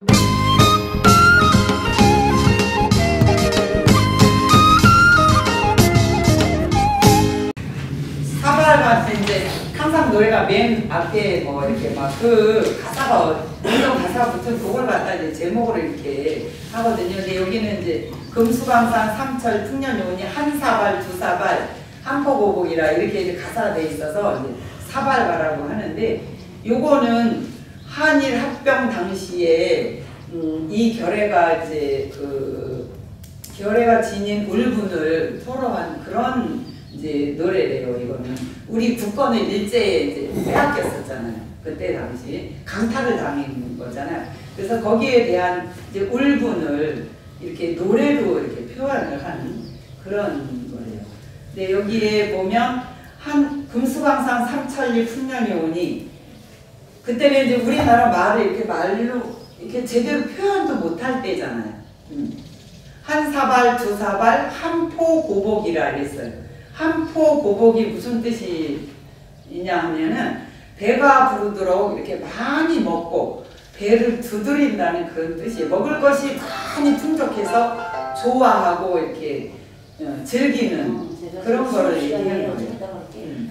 사발같은 이제 항상 노래가 맨 앞에 뭐 이렇게 막 그 가사가 어떤 가사가 붙은 그걸 갖다 이제 제목으로 이렇게 하거든요. 근데 여기는 이제 금수강산 삼철 풍년요운이 한 사발 두 사발 한포고복이라 이렇게 이제 가사가 돼 있어서 이제 사발가라고 하는데, 요거는 한일 합병 당시에 이 결의가 이제 그 결의가 지닌 울분을 토로한 그런 이제 노래래요. 이거는 우리 국권을 일제에 이제 빼앗겼었잖아요. 그때 당시 강탈을 당한 거잖아요. 그래서 거기에 대한 이제 울분을 이렇게 노래로 이렇게 표현을 한 그런 거예요. 근데 여기에 보면 한 금수강산 삼천리 풍년요운이, 그때는 이제 우리나라 말을 이렇게 말로 이렇게 제대로 표현도 못할 때잖아요. 한 사발 두 사발 한포고복이라 했어요. 한포고복이 무슨 뜻이냐 하면은 배가 부르도록 이렇게 많이 먹고 배를 두드린다는 그런 뜻이에요. 먹을 것이 많이 풍족해서 좋아하고 이렇게 즐기는 그런 거를 얘기하는 거예요.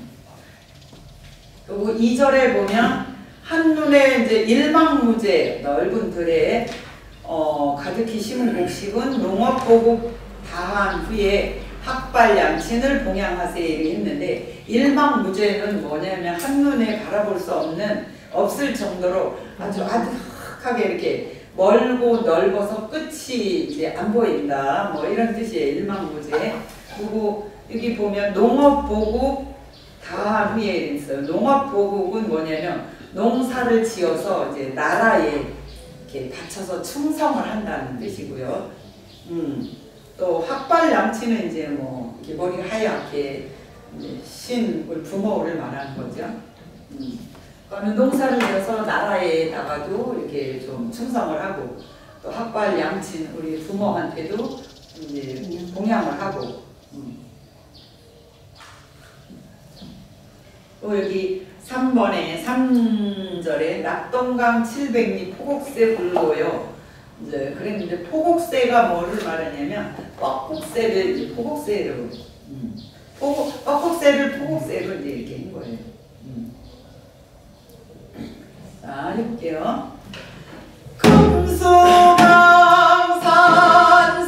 그리고 2절에 보면 한눈에 이제 일망무제 넓은 들에 가득히 심은 곡식은 농업보국 다한 후에 학발양친을 봉양하세요 이렇게 했는데, 일망무제는 뭐냐면 한눈에 바라볼 수 없을 정도로 아주 아득하게 이렇게 멀고 넓어서 끝이 이제 안 보인다, 뭐 이런 뜻이에요. 일망무제. 그리고 여기 보면 농업보국 다한 후에 있어요. 농업보국은 뭐냐면 농사를 지어서 이제 나라에 이렇게 바쳐서 충성을 한다는 뜻이고요. 또 학발양치는 이제 뭐 이렇게 머리 하얗게 신 부모를 말하는 거죠. 그거는 농사를 지어서 나라에다가도 이렇게 좀 충성을 하고, 또 학발양친 우리 부모한테도 이제 봉양을 하고. 또 여기 3번에 3절에 낙동강 700리 포곡새 불고요. 이제 그랬는데 포곡새가 뭐를 말하냐면 뻐국새를 포곡새로 뻐국새를 포곡새로 이제 이렇게 한 거예요. 자, 해볼게요. 금수강산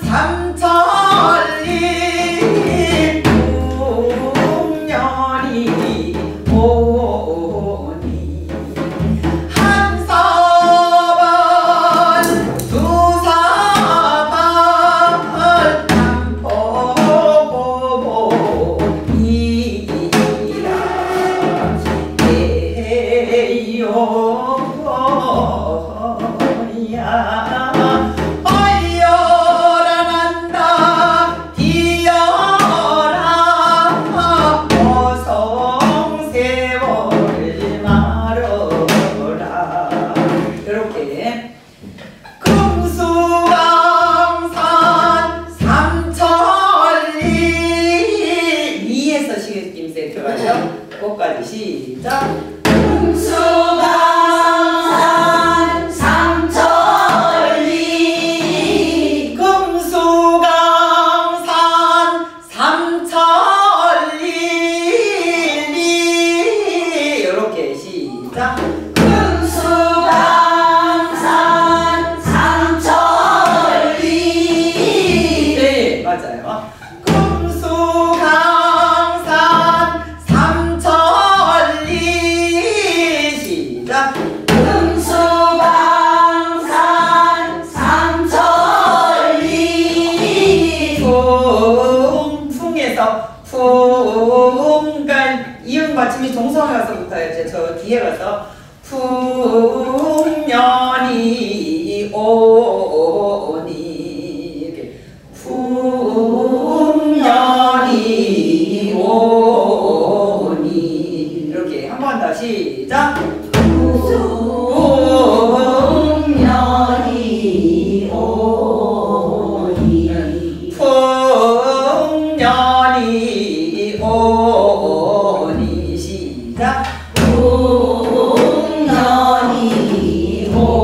삼천리 풍년이 오니 한 사발 두 사발 한포고복이라 해요. 그것까지 시작. 금수강산 삼천리 금수강산 삼천리 이렇게 시작. 금수강산 삼천리. 네, 맞아요. 금수강산 삼천리 풍에서 풍, 그러니까 이응 받침이 동성에 가서부터요. 이제 저 뒤에 가서 풍년이 오니 이렇게 풍년이 오니 이렇게 한 번 더 시작. 풍년이 오니 풍년이 오니 시작. 풍년이 오니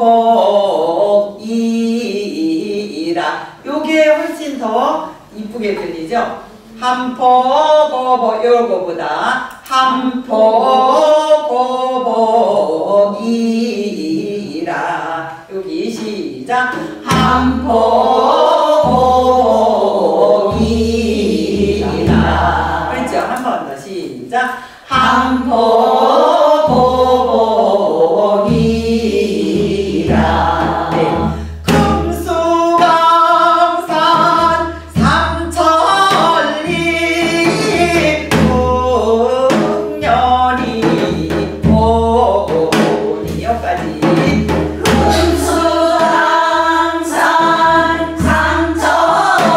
한포복이라. 요게 훨씬 더 이쁘게 들리죠? 한포복복 요거보다 한포복이라. 여기 시작. 한포복이라. 그렇죠? 한 번 더 시작. 한포복이라. 네. 금수강산 삼천리 풍년이 오니 여기까지. 금수강산 삼천리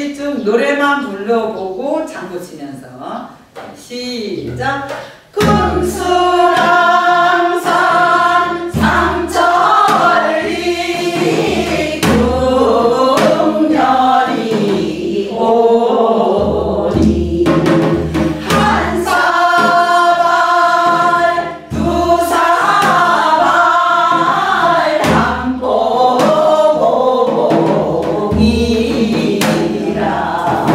우리 좀 노래만 불러보고 장구 치면서 시작. 금수강산 상천리 금년이 오리 한 사발 두 사발 담보공이라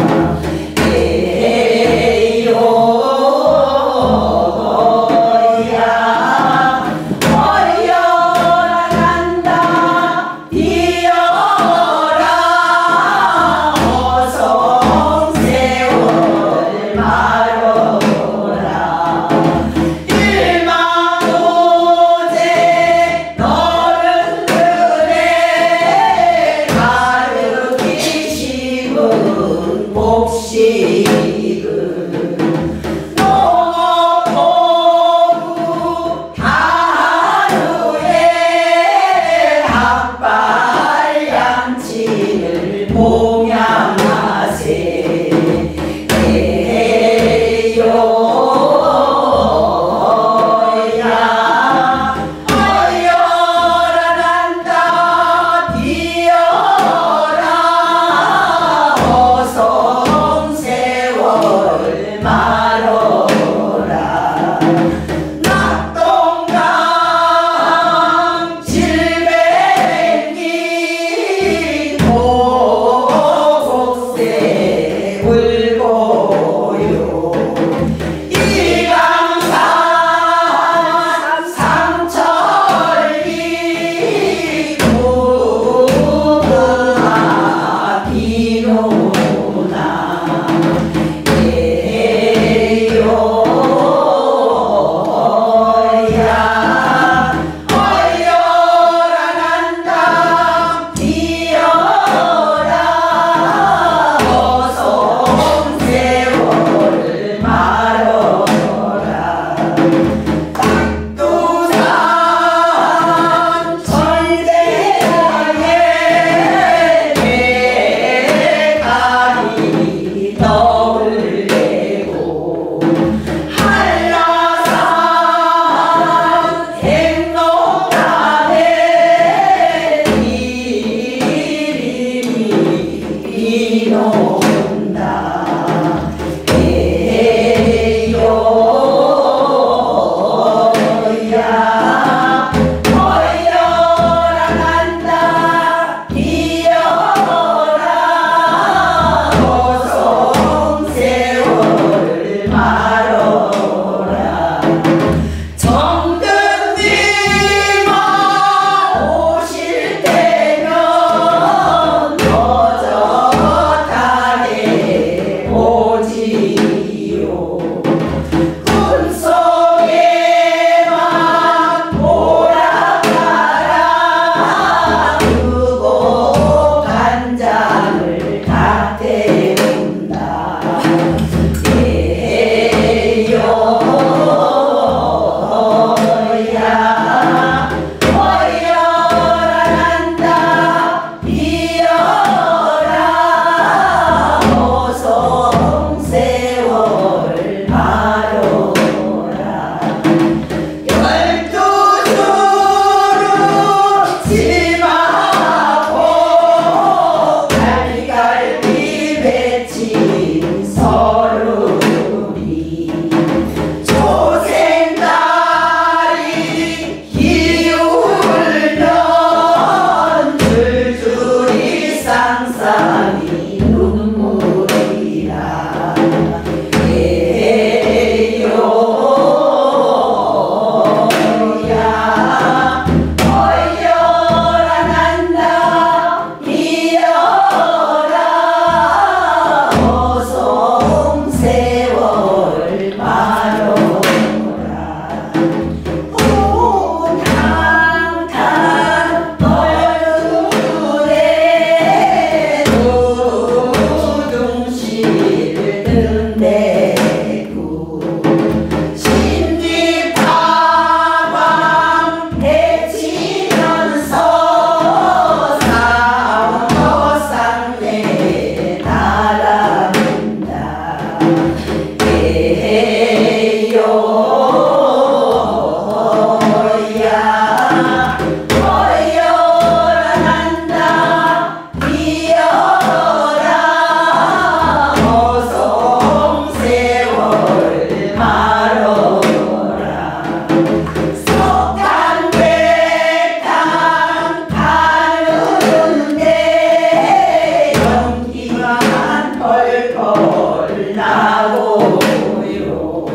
별나고요.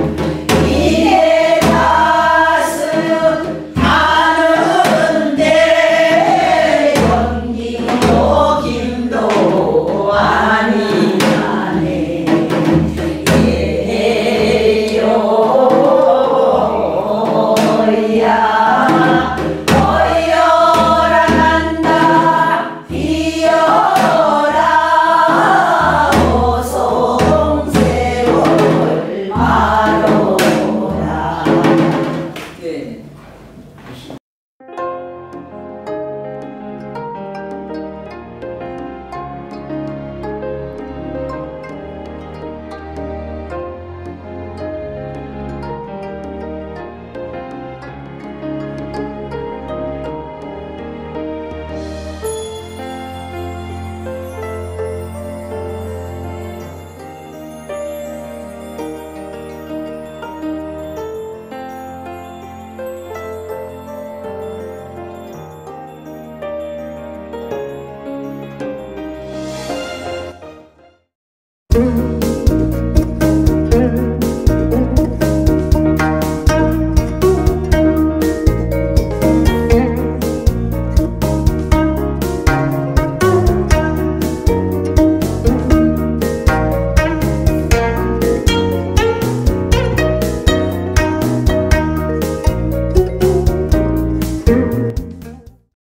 이내 가슴 타는데 연기도 김도 아니라네. 예요야 어여라 난다 비어라 오송세월 바로라. 네. 음.